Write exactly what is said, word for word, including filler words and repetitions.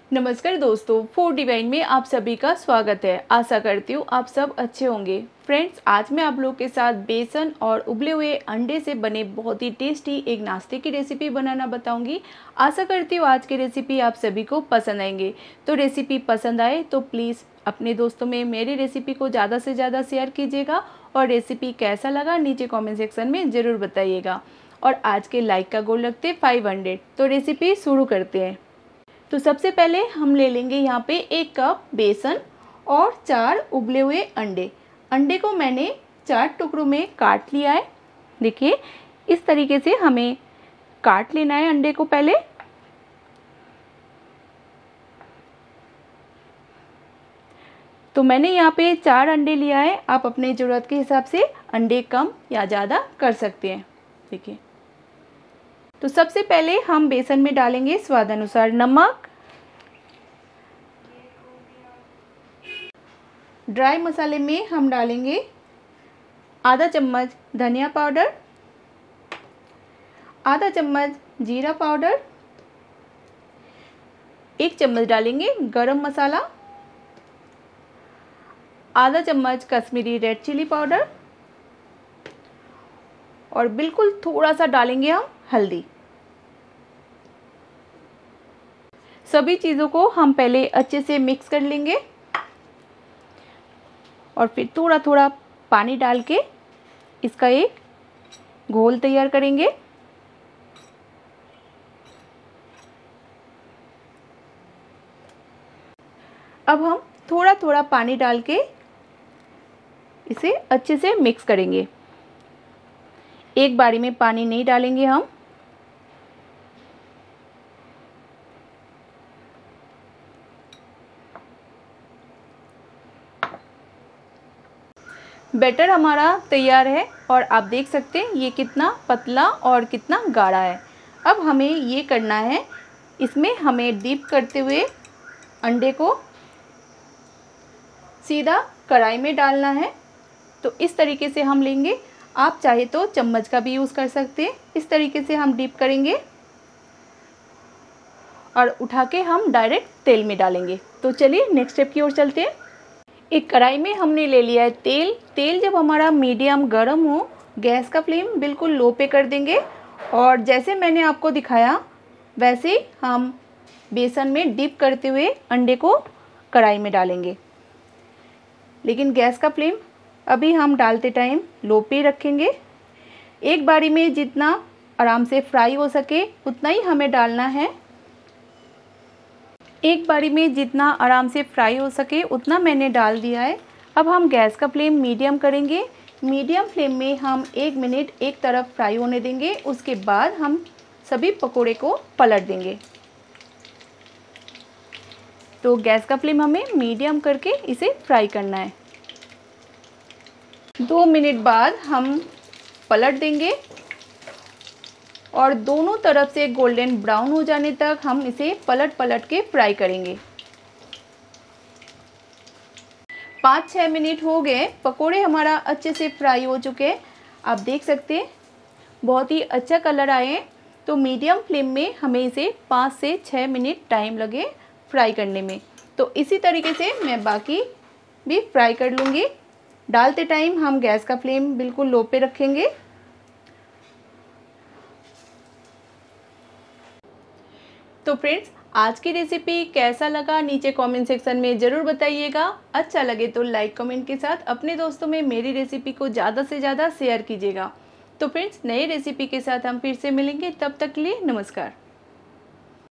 नमस्कार दोस्तों, food divine में आप सभी का स्वागत है। आशा करती हूँ आप सब अच्छे होंगे। फ्रेंड्स, आज मैं आप लोग के साथ बेसन और उबले हुए अंडे से बने बहुत ही टेस्टी एक नाश्ते की रेसिपी बनाना बताऊंगी। आशा करती हूँ आज की रेसिपी आप सभी को पसंद आएंगे। तो रेसिपी पसंद आए तो प्लीज़ अपने दोस्तों में मेरी रेसिपी को ज़्यादा से ज़्यादा शेयर कीजिएगा और रेसिपी कैसा लगा नीचे कॉमेंट सेक्शन में ज़रूर बताइएगा। और आज के लाइक का गोल रखते फाइव हंड्रेड। तो रेसिपी शुरू करते हैं। तो सबसे पहले हम ले लेंगे यहाँ पे एक कप बेसन और चार उबले हुए अंडे। अंडे को मैंने चार टुकड़ों में काट लिया है। देखिए, इस तरीके से हमें काट लेना है अंडे को पहले। तो मैंने यहाँ पे चार अंडे लिया है। आप अपने ज़रूरत के हिसाब से अंडे कम या ज़्यादा कर सकते हैं। देखिए, तो सबसे पहले हम बेसन में डालेंगे स्वाद अनुसार नमक, ड्राई मसाले में हम डालेंगे आधा चम्मच धनिया पाउडर, आधा चम्मच जीरा पाउडर, एक चम्मच डालेंगे गरम मसाला, आधा चम्मच कश्मीरी रेड चिली पाउडर और बिल्कुल थोड़ा सा डालेंगे हम हल्दी। सभी चीज़ों को हम पहले अच्छे से मिक्स कर लेंगे और फिर थोड़ा थोड़ा पानी डाल के इसका एक घोल तैयार करेंगे। अब हम थोड़ा थोड़ा पानी डाल के इसे अच्छे से मिक्स करेंगे। एक बारी में पानी नहीं डालेंगे हम। बैटर हमारा तैयार है और आप देख सकते हैं ये कितना पतला और कितना गाढ़ा है। अब हमें ये करना है, इसमें हमें डीप करते हुए अंडे को सीधा कढ़ाई में डालना है। तो इस तरीके से हम लेंगे। आप चाहे तो चम्मच का भी यूज़ कर सकते हैं। इस तरीके से हम डीप करेंगे और उठा के हम डायरेक्ट तेल में डालेंगे। तो चलिए नेक्स्ट स्टेप की ओर चलते हैं। एक कढ़ाई में हमने ले लिया है तेल। तेल जब हमारा मीडियम गर्म हो, गैस का फ्लेम बिल्कुल लो पे कर देंगे और जैसे मैंने आपको दिखाया वैसे हम बेसन में डिप करते हुए अंडे को कढ़ाई में डालेंगे। लेकिन गैस का फ्लेम अभी हम डालते टाइम लो पे रखेंगे। एक बारी में जितना आराम से फ्राई हो सके उतना ही हमें डालना है। एक बारी में जितना आराम से फ्राई हो सके उतना मैंने डाल दिया है। अब हम गैस का फ्लेम मीडियम करेंगे। मीडियम फ्लेम में हम एक मिनट एक तरफ फ्राई होने देंगे। उसके बाद हम सभी पकोड़े को पलट देंगे। तो गैस का फ्लेम हमें मीडियम करके इसे फ्राई करना है। दो मिनट बाद हम पलट देंगे और दोनों तरफ से गोल्डन ब्राउन हो जाने तक हम इसे पलट पलट के फ्राई करेंगे। पाँच छः मिनट हो गए, पकोड़े हमारा अच्छे से फ्राई हो चुके हैं। आप देख सकते हैं बहुत ही अच्छा कलर आए हैं। तो मीडियम फ्लेम में हमें इसे पाँच से छः मिनट टाइम लगे फ्राई करने में। तो इसी तरीके से मैं बाकी भी फ्राई कर लूँगी। डालते टाइम हम गैस का फ्लेम बिल्कुल लो पे रखेंगे। तो फ्रेंड्स, आज की रेसिपी कैसा लगा नीचे कमेंट सेक्शन में ज़रूर बताइएगा। अच्छा लगे तो लाइक कमेंट के साथ अपने दोस्तों में मेरी रेसिपी को ज़्यादा से ज़्यादा शेयर कीजिएगा। तो फ्रेंड्स, नई रेसिपी के साथ हम फिर से मिलेंगे। तब तक के लिए नमस्कार।